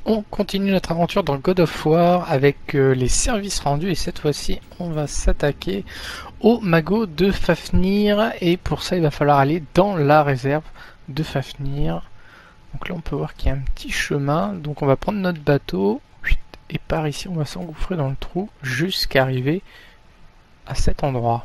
On continue notre aventure dans God of War avec les services rendus et cette fois-ci on va s'attaquer au magot de Fafnir et pour ça il va falloir aller dans la réserve de Fafnir. Donc là on peut voir qu'il y a un petit chemin, donc on va prendre notre bateau et par ici on va s'engouffrer dans le trou jusqu'à arriver à cet endroit.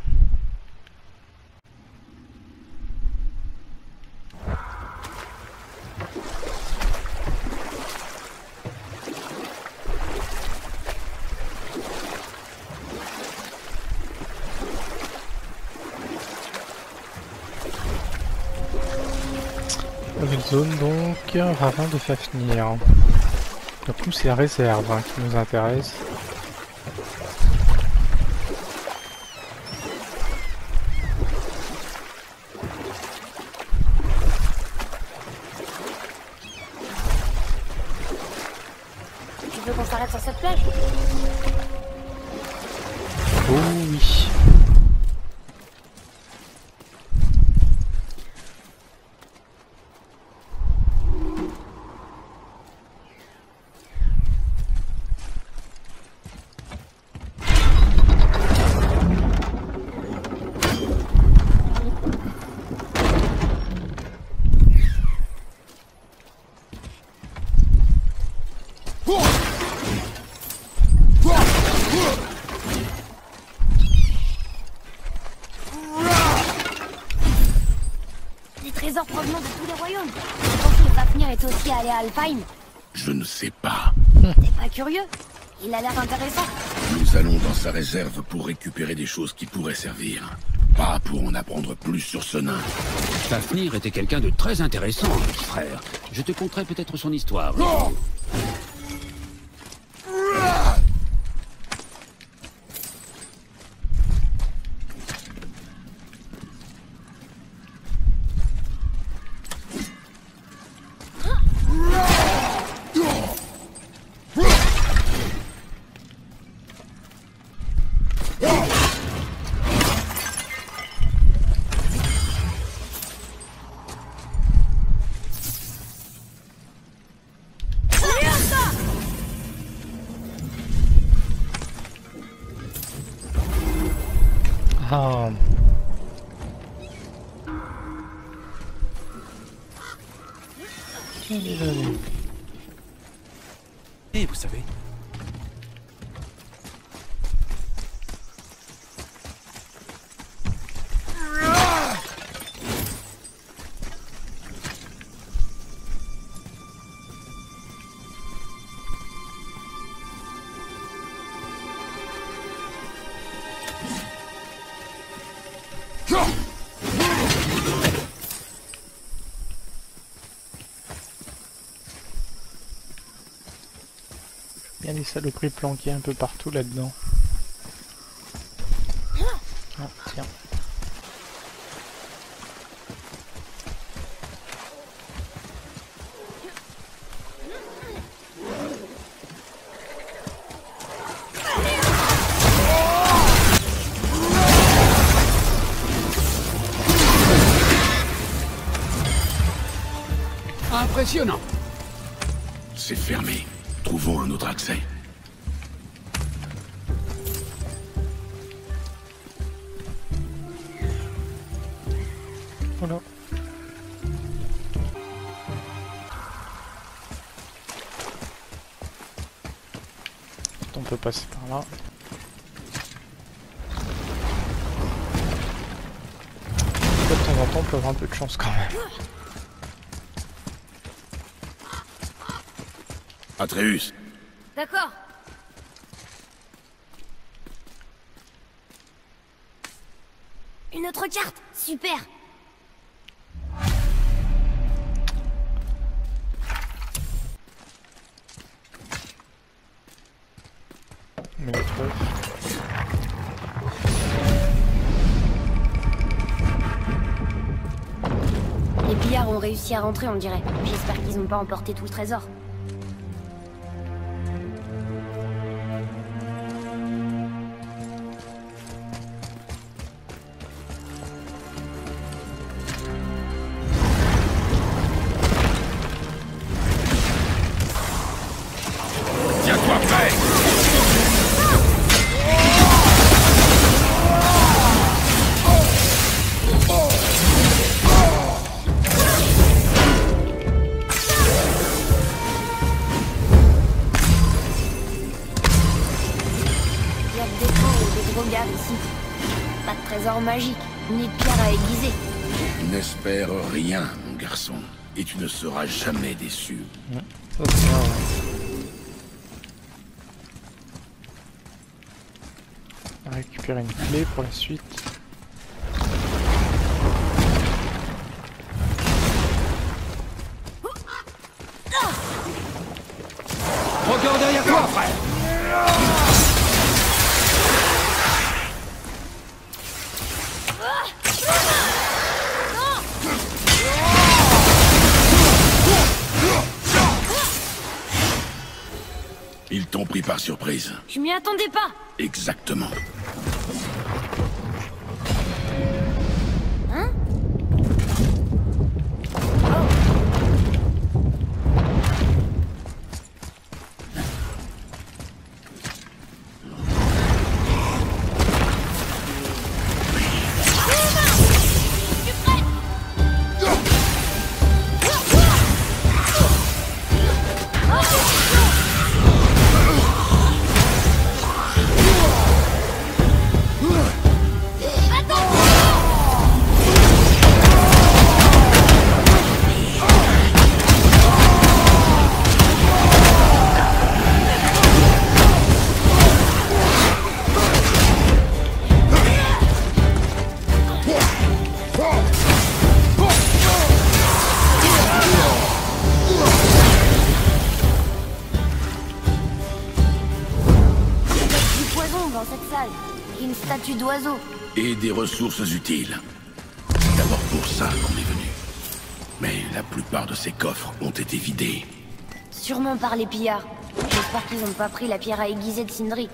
Nouvelle zone donc, ravin de Fafnir. Donc nous c'est la réserve qui nous intéresse. Tu veux qu'on s'arrête sur cette plage? Oh oui. Des trésors provenant de tous les royaumes. Je pense que Fafnir est aussi allé à Alfheim. Je ne sais pas. T'es pas curieux? Il a l'air intéressant. Nous allons dans sa réserve pour récupérer des choses qui pourraient servir. Pas pour en apprendre plus sur ce nain. Fafnir était quelqu'un de très intéressant, petit frère. Je te conterai peut-être son histoire. Ah. Allez. Et vous savez. Il y a des saloperies planquées un peu partout là-dedans. Ah, tiens. Impressionnant. C'est fermé. Trouvons un autre accès. Voilà. On peut passer par là. De temps en temps, on peut avoir un peu de chance quand même. Atreus, D'accord. Une autre carte. Super. Mais le truc. Les pillards ont réussi à rentrer, on dirait. J'espère qu'ils n'ont pas emporté tout le trésor. trésor magique, ni de pierre à aiguiser. N'espère rien, mon garçon, et tu ne seras jamais déçu. Ouais, ça c'est vrai, On va récupérer une clé pour la suite. Regarde derrière toi, frère. Ils t'ont pris par surprise. Je m'y attendais pas. Exactement. Hein? Dans cette salle, une statue d'oiseau. Et des ressources utiles. C'est d'abord pour ça qu'on est venu. Mais la plupart de ces coffres ont été vidés. Sûrement par les pillards. J'espère qu'ils n'ont pas pris la pierre à aiguiser de Sindri.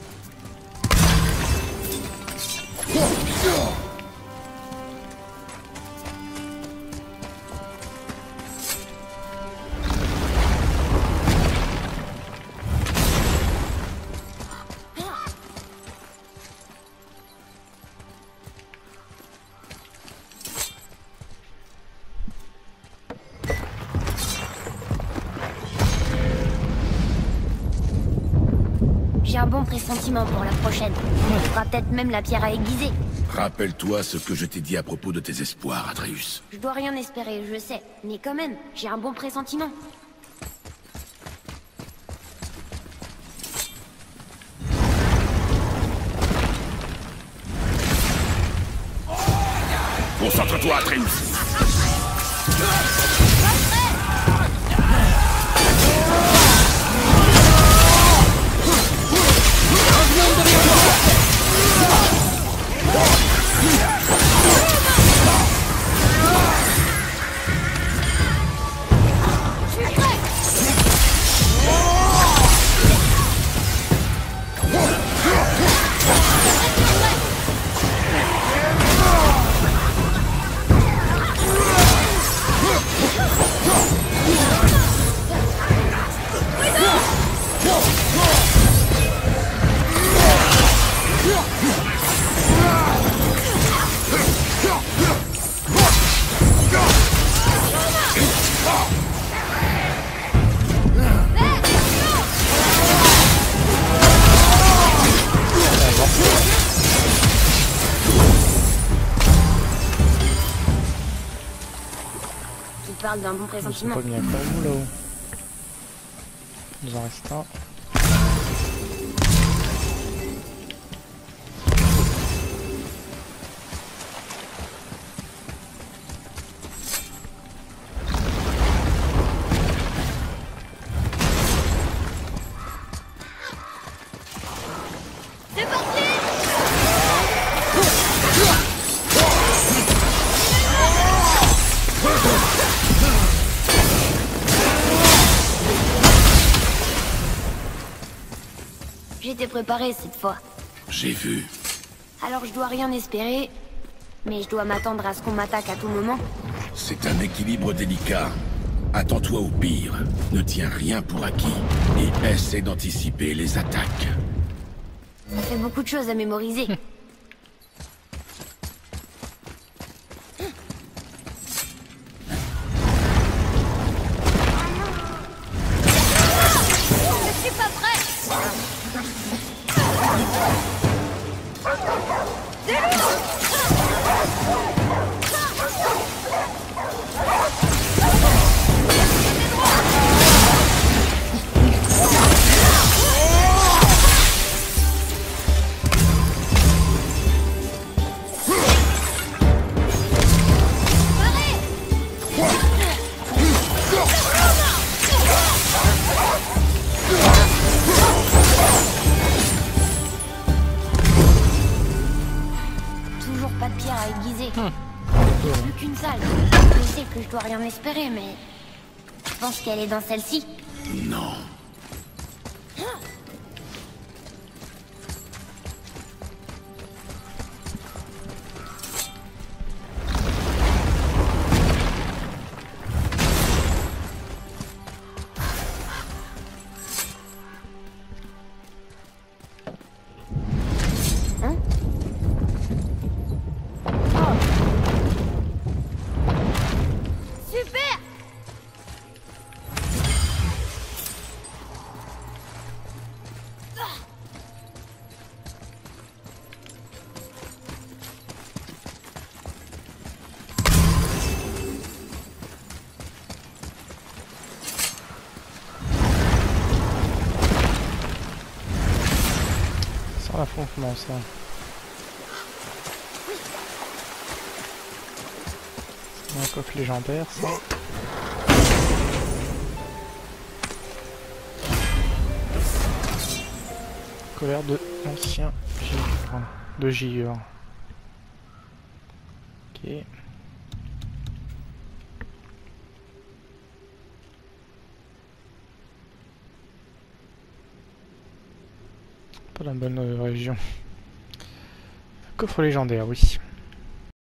J'ai un bon pressentiment pour la prochaine. On fera peut-être même la pierre à aiguiser. Rappelle-toi ce que je t'ai dit à propos de tes espoirs, Atreus. Je dois rien espérer, je sais. Mais quand même, j'ai un bon pressentiment. Concentre-toi, Atreus. Tu parles d'un bon C'est pressentiment. pas bien pour vous là-haut. Il nous en reste un. C'est parti! J'étais préparé cette fois. J'ai vu. Alors je dois rien espérer, mais je dois m'attendre à ce qu'on m'attaque à tout moment. C'est un équilibre délicat. Attends-toi au pire. Ne tiens rien pour acquis. Et essaie d'anticiper les attaques. Ça fait beaucoup de choses à mémoriser. Je suis pas prêt. je dois rien espérer, mais... Je pense qu'elle est dans celle-ci. Non. Super! Sans l'affrontement, ça. Un coffre légendaire, ça. Colère de l'ancien givreur. De givre. Ok. Pas la bonne région. Coffre légendaire, oui.